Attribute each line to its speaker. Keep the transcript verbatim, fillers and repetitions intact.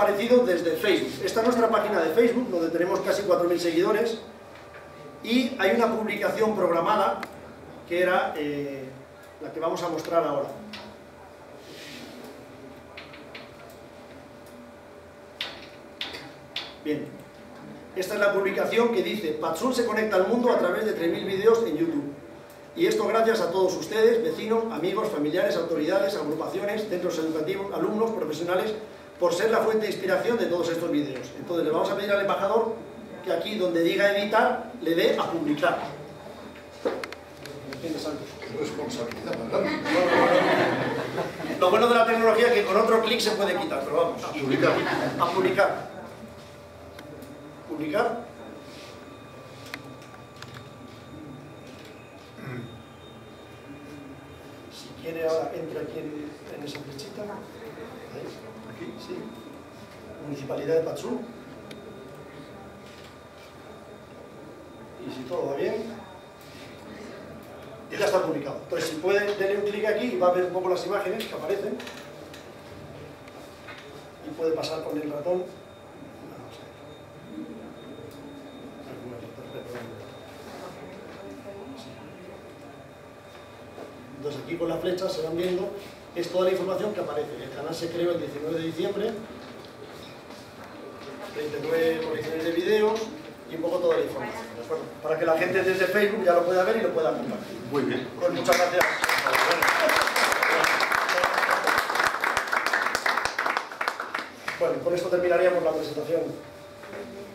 Speaker 1: aparecido desde Facebook. Esta es nuestra página de Facebook, donde tenemos casi cuatro mil seguidores, y hay una publicación programada, que era eh, la que vamos a mostrar ahora. Bien, esta es la publicación que dice: Patsul se conecta al mundo a través de tres mil vídeos en YouTube. Y esto gracias a todos ustedes, vecinos, amigos, familiares, autoridades, agrupaciones, centros educativos, alumnos, profesionales, por ser la fuente de inspiración de todos estos vídeos. Entonces le vamos a pedir al embajador que aquí donde diga editar, le dé a publicar. ¿Entiendes, Santos?
Speaker 2: Responsabilidad, ¿verdad?
Speaker 1: Lo bueno de la tecnología es que con otro clic se puede quitar, pero vamos.
Speaker 2: A publicar.
Speaker 1: A publicar. Publicar. Si quiere ahora entra aquí en, en esa flechita. ¿Veis? Aquí, sí. Municipalidad de Patsul. Y si todo va bien, y ya está publicado. Entonces, si puede, denle un clic aquí y va a ver un poco las imágenes que aparecen. Y puede pasar con el ratón. Entonces, aquí con la flecha se van viendo, es toda la información que aparece. El canal se creó el diecinueve de diciembre, treinta y nueve colecciones de vídeos y un poco toda la información, ¿de acuerdo? Para que la gente desde Facebook ya lo pueda ver y lo pueda compartir.
Speaker 2: Muy bien.
Speaker 1: Pues muchas gracias. Bueno, con esto terminaríamos la presentación.